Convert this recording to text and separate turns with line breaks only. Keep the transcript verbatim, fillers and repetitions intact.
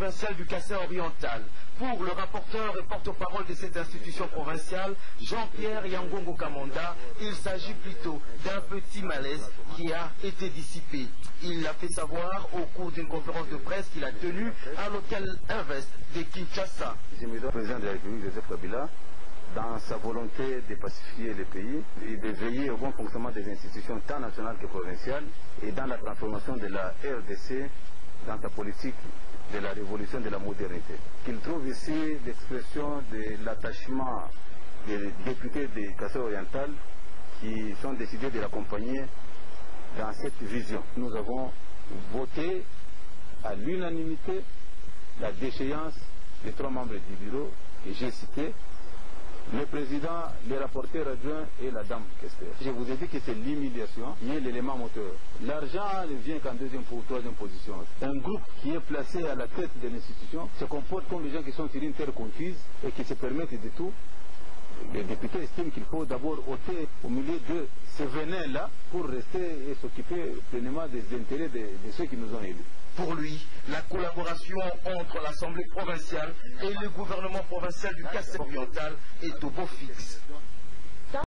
provincial du Kassai oriental. Pour le rapporteur et porte-parole de cette institution provinciale, Jean-Pierre Yangongo Kamanda, il s'agit plutôt d'un petit malaise qui a été dissipé. Il l'a fait savoir au cours d'une conférence de presse qu'il a tenue à l'hôtel Invest de Kinshasa.
Le président de la République, Joseph Kabila, dans sa volonté de pacifier le pays et de veiller au bon fonctionnement des institutions tant nationales que provinciales et dans la transformation de la R D C dans sa politique de la révolution de la modernité. Qu'il trouve ici l'expression de l'attachement des députés du Kassai oriental qui sont décidés de l'accompagner dans cette vision. Nous avons voté à l'unanimité la déchéance des trois membres du bureau que j'ai cités, le président, le rapporteur adjoint et la dame Kester. Je vous ai dit que c'est l'humiliation qui est l'élément moteur. L'argent ne vient qu'en deuxième ou troisième position. Un groupe qui est placé à la tête de l'institution se comporte comme les gens qui sont sur une terre conquise et qui se permettent de tout. Les députés estiment qu'il faut d'abord ôter au milieu de ce venin-là pour rester et s'occuper pleinement des intérêts de, de ceux qui nous ont élus.
Pour lui, la collaboration entre l'Assemblée provinciale et le gouvernement provincial du Kassai oriental est au beau fixe.